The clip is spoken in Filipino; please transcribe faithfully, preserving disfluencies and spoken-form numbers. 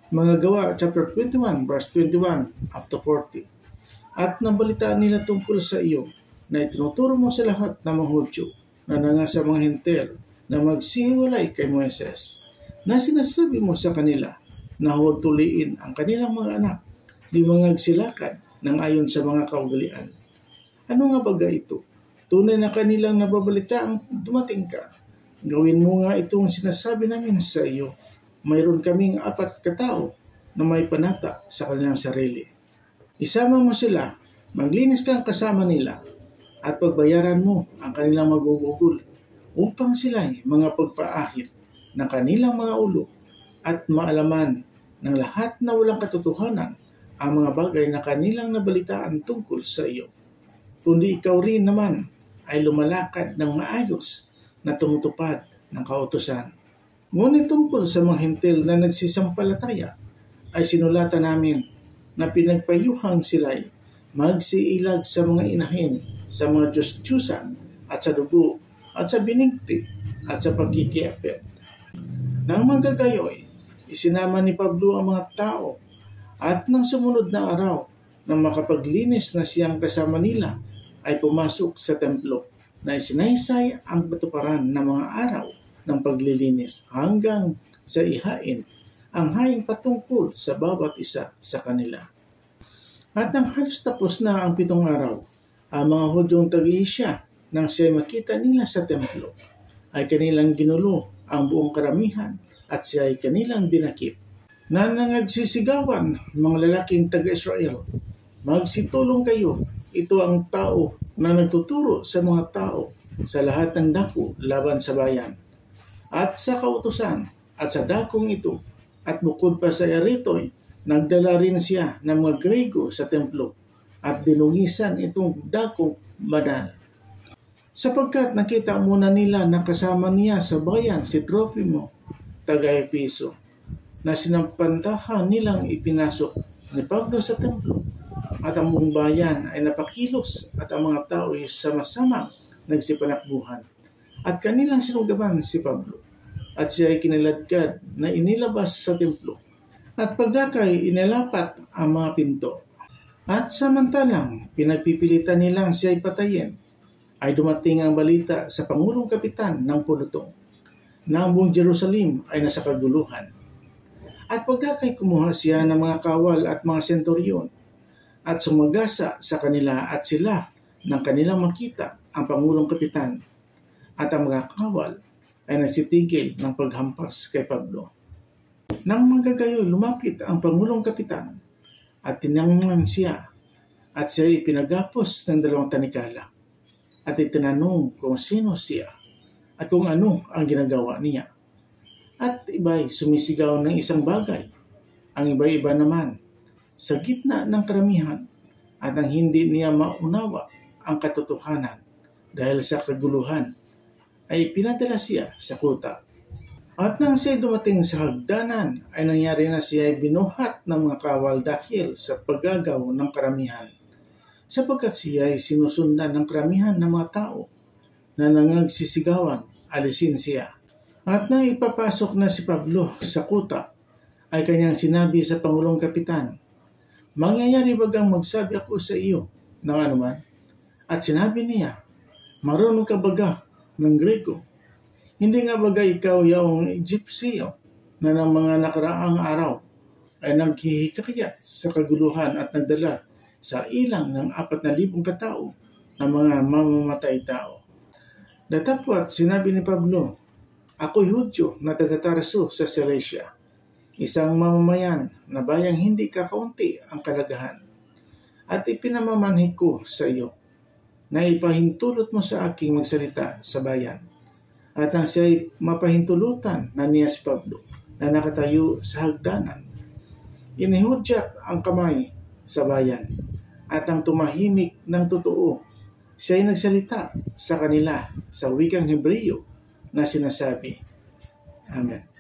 Mga Gawa chapter twenty-one verse twenty-one up to forty. At nabalitaan nila tungkol sa iyo na itinuturo mo sa lahat ng mga Hudyo na nangasa mga Hintil na magsihiwalay kay Moises, na sinasabi mo sa kanila na huwag tuliin ang kanilang mga anak, di mangagsilakan ng ayon sa mga kaugalian. Ano nga baga ito? Tunay na kanilang nababalita ang dumating ka. Gawin mo nga itong sinasabi namin sa iyo. Mayroon kaming apat katao na may panata sa kanilang sarili. Isama mo sila, maglinis kang kasama nila, at pagbayaran mo ang kanilang magugugol upang sila'y mga pagpaahit ng kanilang mga ulo at maalaman ng lahat na walang katotohanan ang mga bagay na kanilang nabalitaan tungkol sa iyo. Kundi ikaw rin naman ay lumalakad ng maayos na tumutupad ng kautusan. Ngunit tungkol sa mga Hintil na nagsisampalataya ay sinulatan namin na pinagpayuhang sila'y magsiilag sa mga inahin, sa mga Diyos-Diyusan at sa dugo at sa binigti at sa pagkikiapit. Nang manggagayoy, isinama ni Pablo ang mga tao at nang sumunod na araw nang makapaglinis na siyang kasama nila ay pumasok sa templo na isinaysay ang katuparan ng mga araw ng paglilinis hanggang sa ihain ang haing patungkol sa bawat isa sa kanila. At nang halos tapos na ang pitong araw, ang mga Hudyong tag-iisya nang siya makita nila sa templo, ay kanilang ginulo ang buong karamihan at siya ay kanilang dinakip. Na nangagsisigawan, mga lalaking taga-Israel, magsitulong kayo, ito ang tao na nagtuturo sa mga tao sa lahat ng dako laban sa bayan. At sa kautusan at sa dakong ito, at bukod pa sa erito'y, nagdala rin siya ng mga Grego sa templo at dinungisan itong dakong banal. Sapagkat nakita muna nila na kasama niya sa bayan si Tropimo, taga-Epeso, na sinampantahan nilang ipinasok ni Pablo sa templo, at ang buong bayan ay napakilos at ang mga tao ay sama-sama nagsipanakbuhan. At kanilang sinugaban si Pablo, at siya ay kiniladkad na inilabas sa templo, at pagdakay inalapat ang mga pinto. At samantalang pinagpipilitan nilang siya ay patayin, ay dumating ang balita sa Pangulong Kapitan ng Pulutong na ang buong Jerusalem ay nasa kaguluhan. At pagdakay kumuha siya ng mga kawal at mga senturyon at sumagasa sa kanila at sila nang kanilang makita ang Pangulong Kapitan at ang mga kawal ay nagsitigil ng paghampas kay Pablo. Nang manggagayo, lumapit ang Pangulong Kapitan at tinangnan siya at siya ay pinagapos ng dalawang tanikala at itinanong kung sino siya at kung ano ang ginagawa niya. At iba'y sumisigaw ng isang bagay, ang iba-iba naman sa gitna ng karamihan at ang hindi niya maunawa ang katotohanan dahil sa kaguluhan ay pinadala siya sa kuta. At nang siya dumating sa hagdanan ay nangyari na siya ay binuhat ng mga kawal dahil sa paggagaw ng karamihan, sapagkat siya ay sinusundan ng karamihan ng mga tao na nangagsisigawan, alisin siya. At nang ipapasok na si Pablo sa kuta, ay kanyang sinabi sa Pangulong Kapitan, mangyayari bagang magsabi ako sa iyo ng anuman? At sinabi niya, marunong ka baga ng Grego? Hindi nga baga ikaw yaong Egyptio na ng mga nakaraang araw ay naghihikayat sa kaguluhan at nagdala sa ilang ng apat na libong katao na mga mamamatay tao. Datapwat sinabi ni Pablo, ako'y Hudyo na taga-Tarso sa Cilicia, isang mamamayan na bayang hindi kakaunti ang kalagahan. At ipinamamanhik ko sa iyo na ipahintulot mo sa aking magsalita sa bayan. At ang siya'y mapahintulutan na niya si Pablo na nakatayo sa hagdanan. Inihudyat ang kamay sa bayan at ang tumahimik ng totoo. Siya'y nagsalita sa kanila sa wikang Hebreo na sinasabi. Amen.